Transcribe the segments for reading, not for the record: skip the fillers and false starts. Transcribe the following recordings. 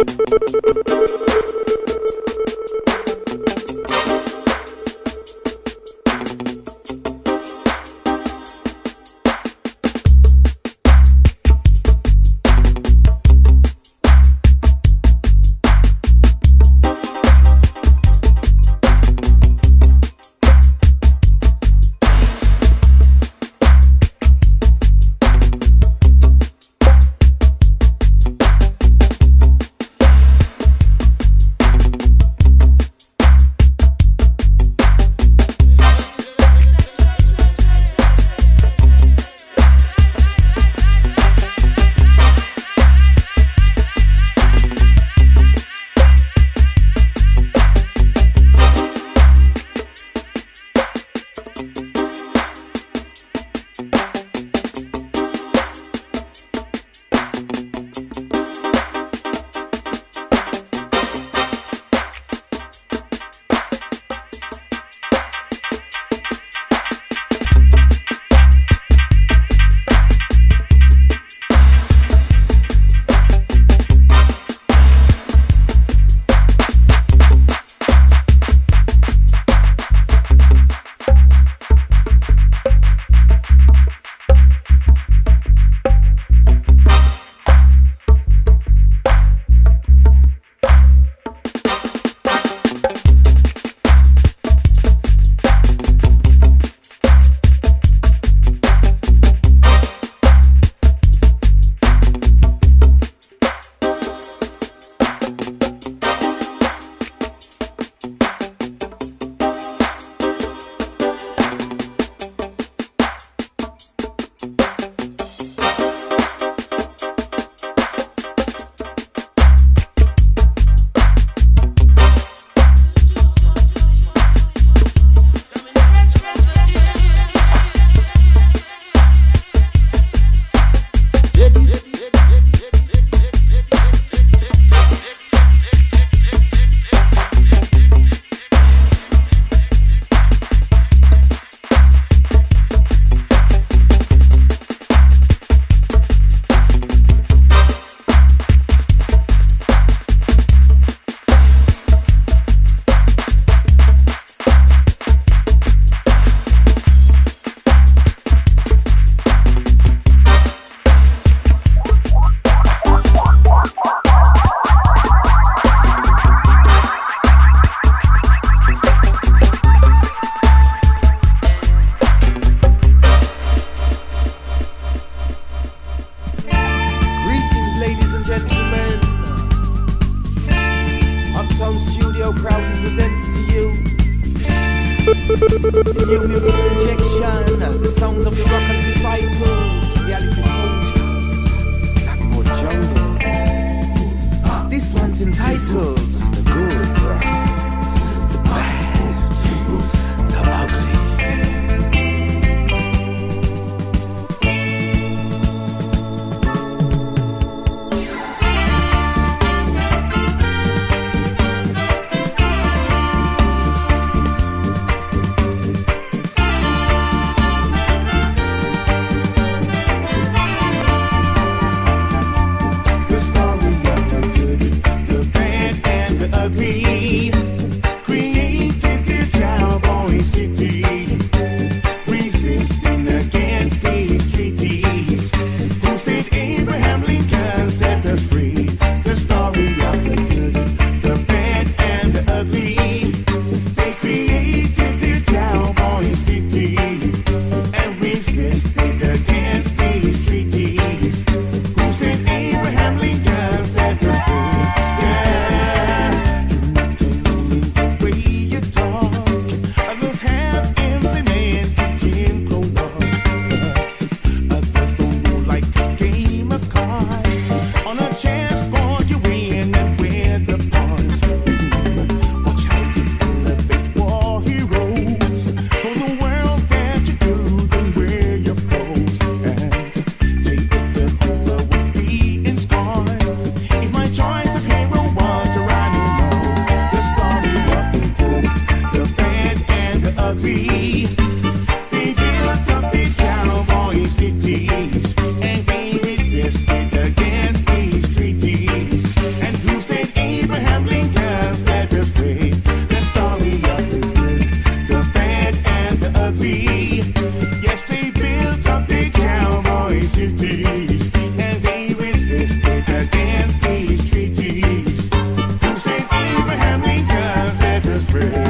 New musical injection, the sounds of the rockers' disciples, reality soldiers, Blackboard Jungle. This one's entitled The Good, The Bad, The Ugly. The story of the good, the bad, and against these treaties. Who said Abraham Lincoln set us free?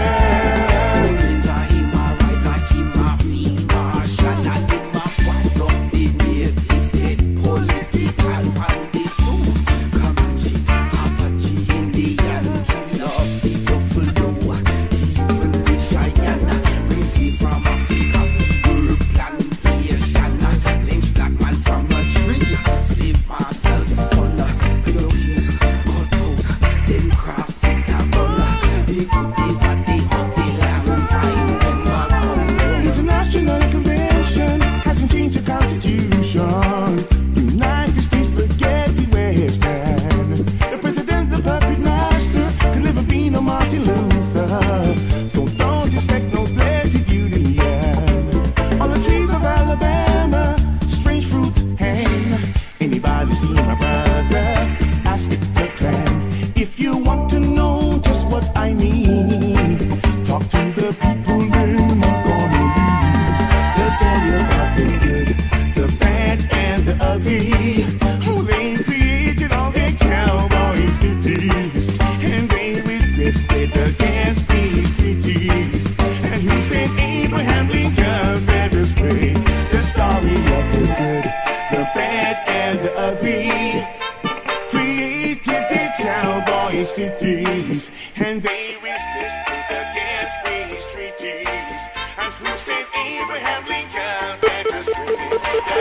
Cities, and they resisted against peace treaties. And who said Abraham Lincoln set us free?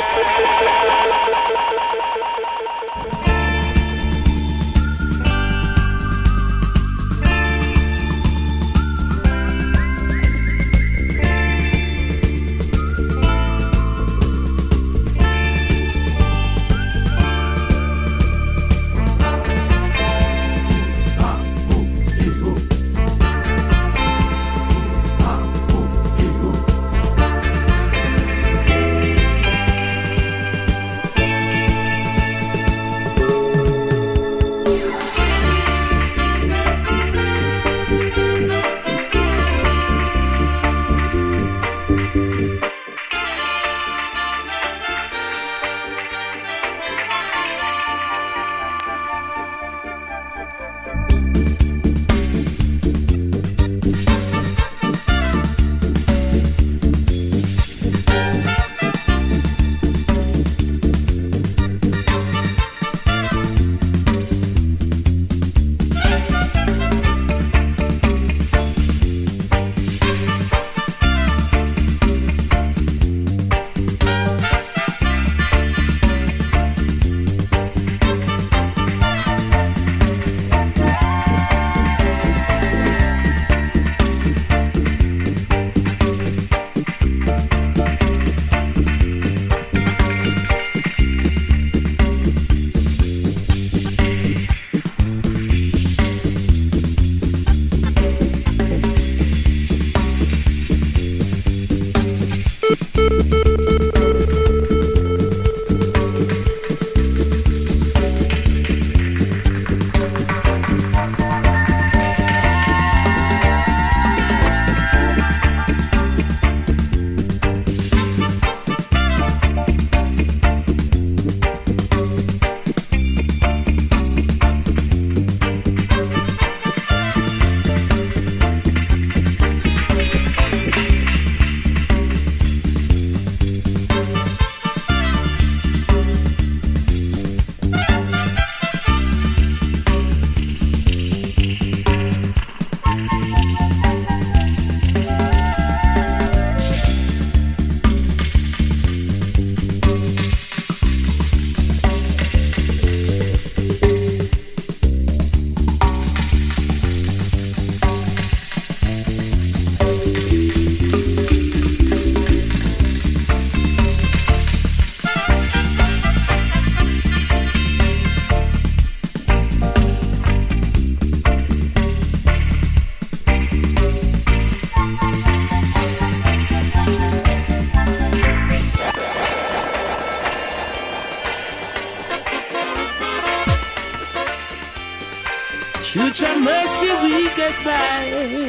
Future mercy we get by.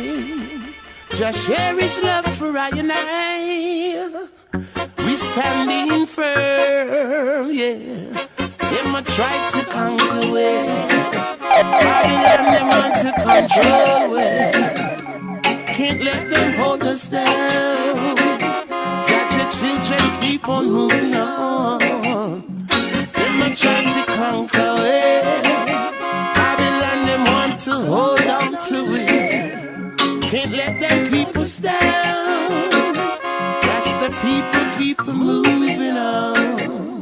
Just share his love for I and I. We standing firm, yeah. Them a try to conquer we. Babylon, them want to control we. Can't let them hold us down. Got your children keep on moving on. Them a try to conquer we. Babylon, them want to hold on to it. Can't let them keep us down. That's the people keep moving on.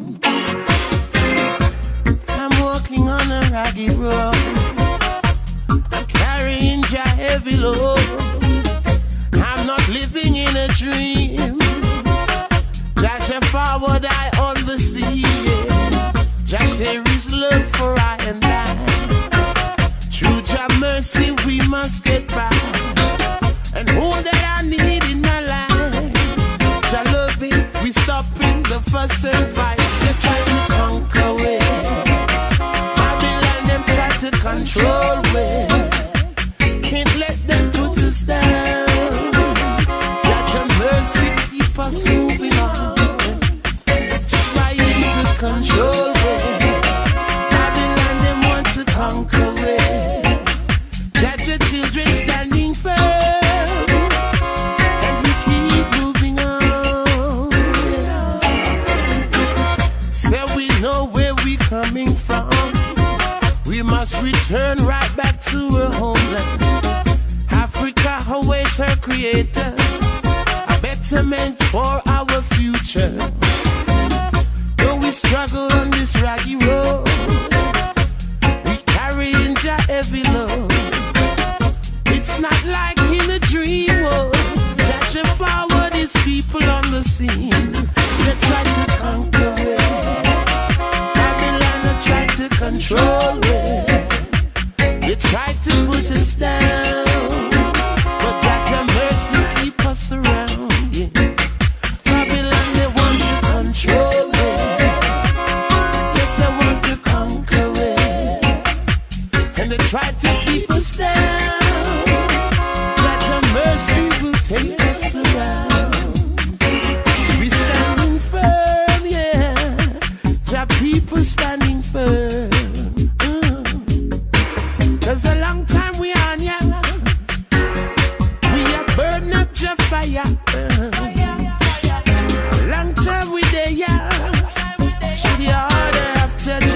I'm walking on a ragged road. I'm carrying your heavy load. I'm not living in a dream. Just forward I on the sea. Just share his love for I and I. Through your mercy we must get by. And all that I need in my life, your loving, we stopping the fuss and fight. They try to conquer we. Babylon, them try to control we. Can't let them put us down. That your mercy keep us moving on. Trying to control we. Babylon, them want to conquer we. That your children standing firm. Coming from, we must return right back to our homeland. Africa awaits her creator, a betterment for our future. Though we struggle on this raggy road, we carry in your heavy load. It's not like in a dream world. Judge forward is people on the scene. They try to conquer it. Control it. They try to put us down, but that your mercy keep us around. Yeah. Babylon, they want to control it. Yes, they want to conquer it. And they try to keep us down. That your mercy will take us around. We standing firm, yeah. Your people standing firm. Cause a long time we on ya. We are burning up your fire. A long time we there ya. To the order of judge.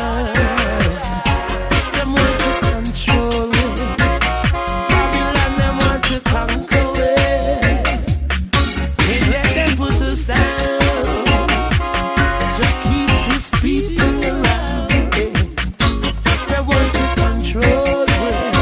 Them want to control it. Babylon, them want to conquer it. Can't let them put us down. Just keep his people around. They want to control it.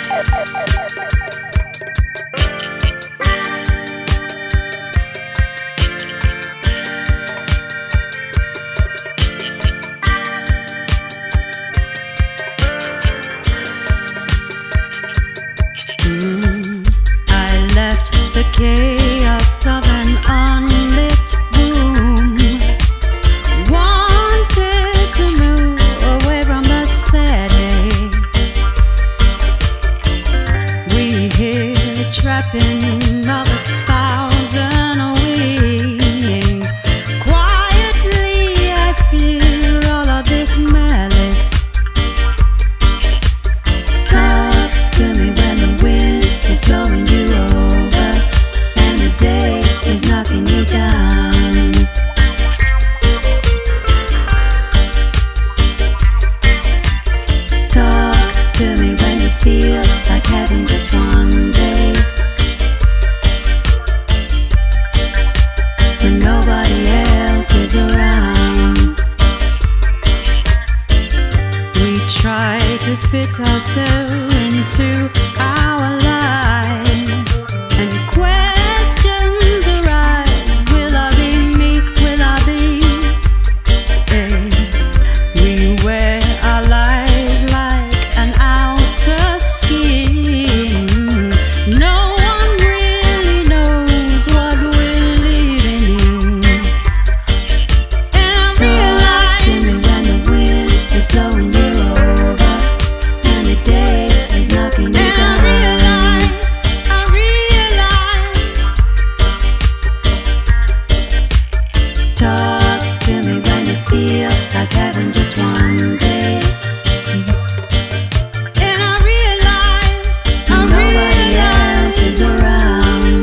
chaos of an unlit room. Wanted to move away from the city. We hear trapping of 1,000 wings. Quietly I feel all of this malice. Talk to me when the wind is blowing you over and the day is knocking you down. Talk to me when you feel like having just one day when nobody else is around. We try to fit ourselves into our lives, and questions arise. Will I be me? Will I be? We wear our lives like an outer skin. No one really knows what we're living in. And I realize when the wind is blowing you over and the day is knocking you down. I realize. Talk to me when you feel like having just one day. And I realize nobody else is around.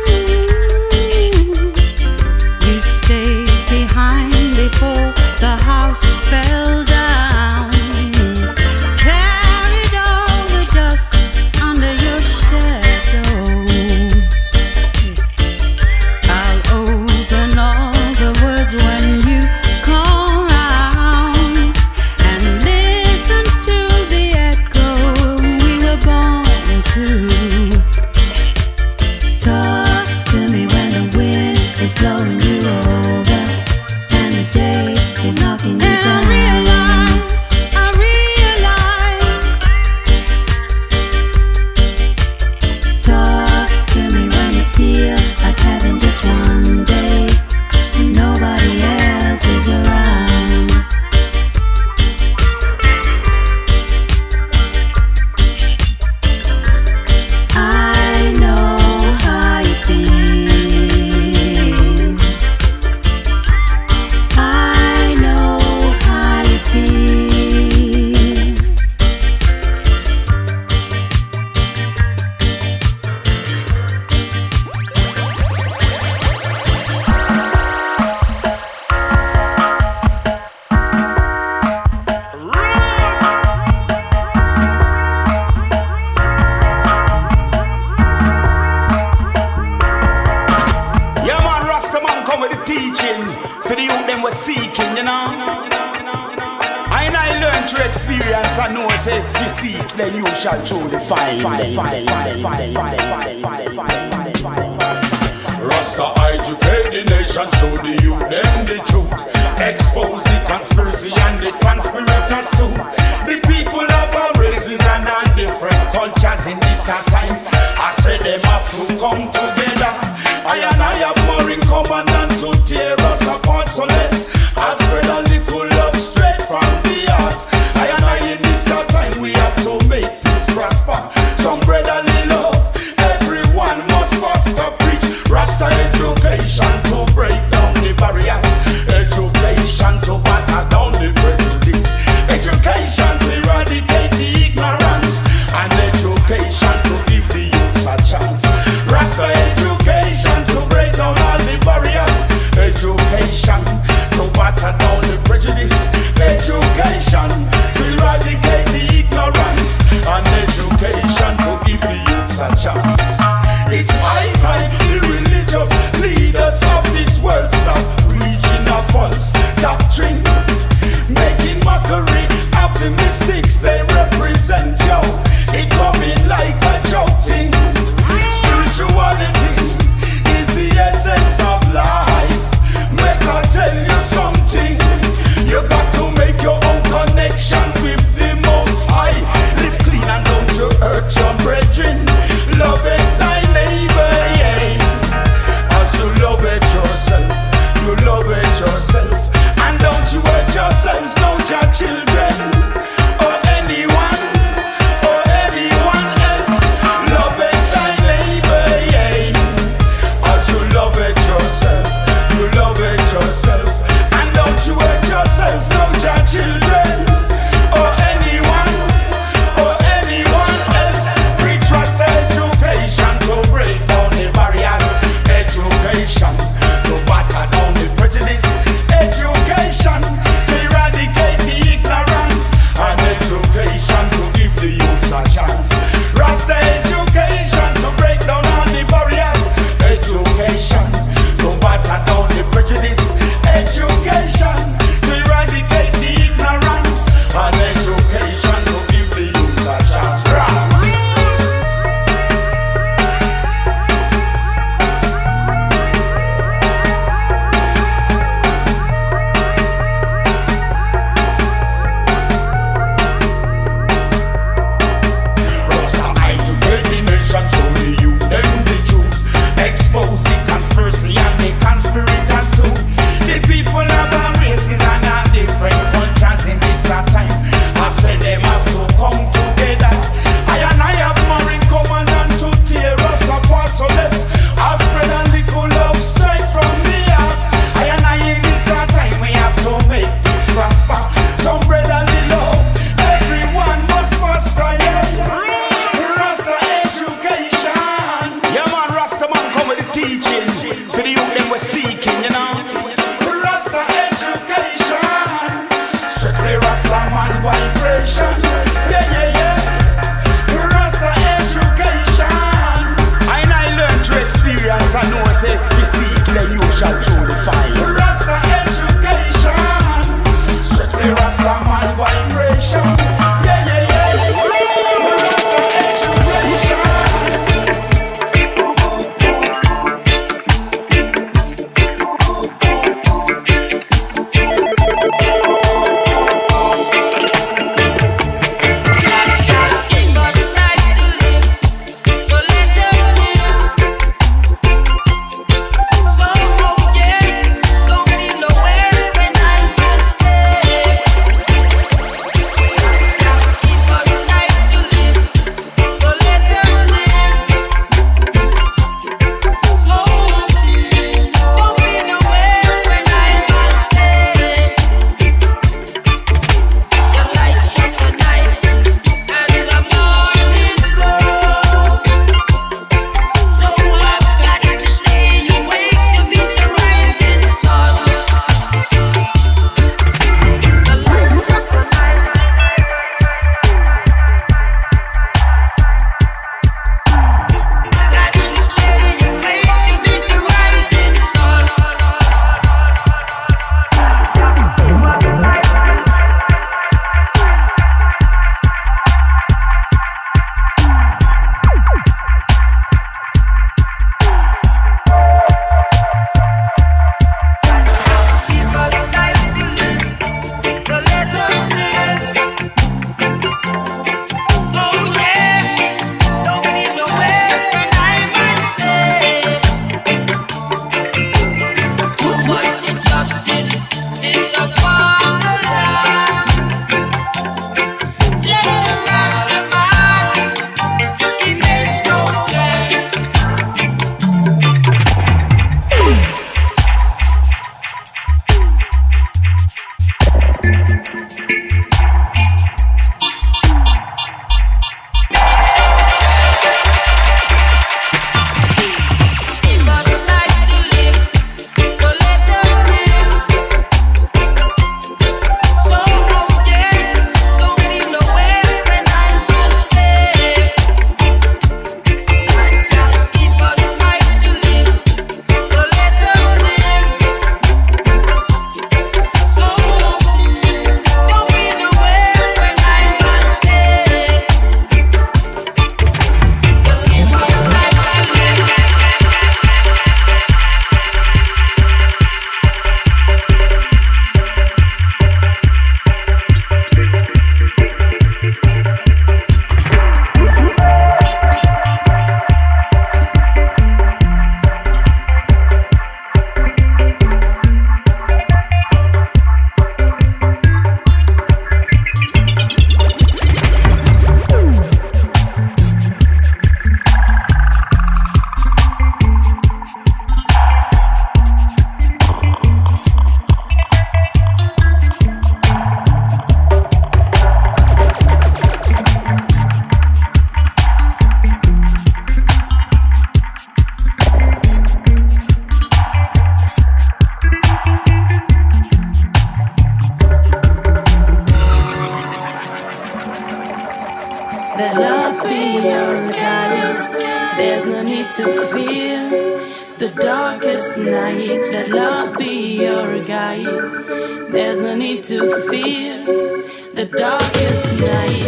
You stayed behind before the house fell down. Carried all the dust under your shadow. I'll open all the words when you come round and listen to the echo we were born to. Talk to me when the wind is blowing you over and the day is knocking you down. I realize. Talk to me when you feel like having just one day and nobody else is around. I know how you feel. I know how you feel. Yeah, man, Rasta man come with the teaching for the youth them was seeking, you know. I learned through experience. I know say if you seek, then you shall truly find. Rasta educate the nation, show the youth them the truth, expose the conspiracy and the conspirators too. The people of our races and our different cultures in this time, I say them have to come together. I have more in common than to tear us apart. So let's spread a little love straight from the heart. I in this time we have to make peace prosper. Some brotherly love, everyone must foster preach. Rasta education to break down the barriers, education to batter down the prejudice, education Let love be your guide. There's no need to fear the darkest night. Let love be your guide. There's no need to fear the darkest night.